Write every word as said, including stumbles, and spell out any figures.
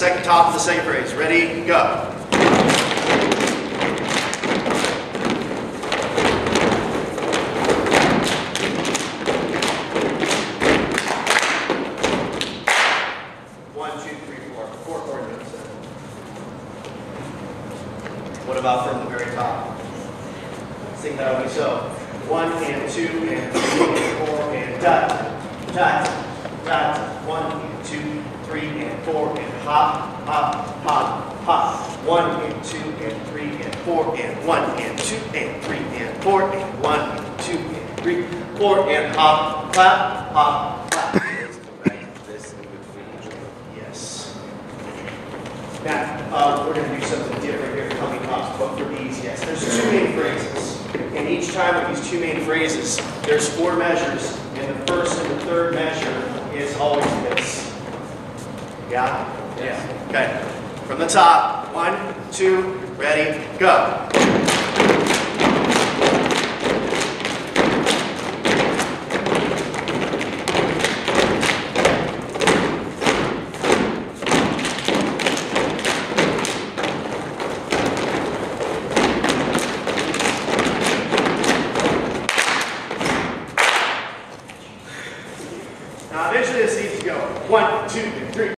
Second top of the second phrase. Ready, go. One, two, three, four. Four chord notes. What about from the very top? Sing that with me. So, one and two and three and four and dot, dot, dot. One and two, three and four and hop, hop, hop, hop. One and two and three and four and one and two and three and four and one and two and three, four and hop, clap, hop, clap. Yes. Now, uh, we're going to do something different here coming up, but for these, yes. There's two main phrases. And each time with these two main phrases, there's four measures, and the first and the third measure is always this. Yeah? Yeah. Okay. From the top, one, two, ready, go. Now eventually this needs to go one, two, three.